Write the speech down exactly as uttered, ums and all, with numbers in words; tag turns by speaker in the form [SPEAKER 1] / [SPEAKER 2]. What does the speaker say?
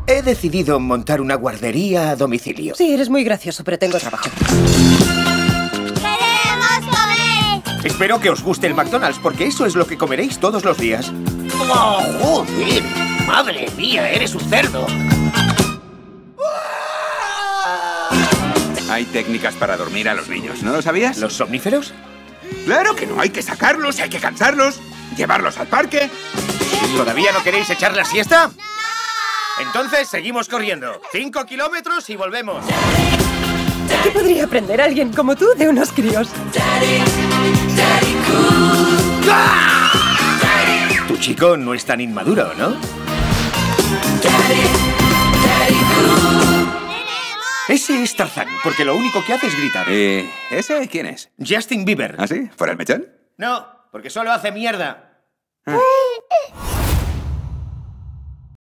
[SPEAKER 1] He decidido montar una guardería a domicilio.
[SPEAKER 2] Sí, eres muy gracioso, pero tengo trabajo.
[SPEAKER 3] ¡Queremos comer!
[SPEAKER 1] Espero que os guste el McDonald's, porque eso es lo que comeréis todos los días.
[SPEAKER 4] ¡Oh, joder! ¡Madre mía, eres un cerdo!
[SPEAKER 5] Hay técnicas para dormir a los niños, ¿no lo sabías?
[SPEAKER 1] ¿Los somníferos?
[SPEAKER 5] ¡Claro que no! Hay que sacarlos, hay que cansarlos, llevarlos al parque.
[SPEAKER 1] ¿Todavía no queréis echar la siesta? ¡No! Entonces seguimos corriendo. Cinco kilómetros y volvemos.
[SPEAKER 2] ¿Qué podría aprender alguien como tú de unos críos?
[SPEAKER 1] Tu chico no es tan inmaduro, ¿no? Ese es Tarzán, porque lo único que hace es gritar.
[SPEAKER 5] ¿Y ese quién es?
[SPEAKER 1] Justin Bieber.
[SPEAKER 5] ¿Ah, sí? ¿Por el mechón?
[SPEAKER 1] No, porque solo hace mierda.
[SPEAKER 5] Ah.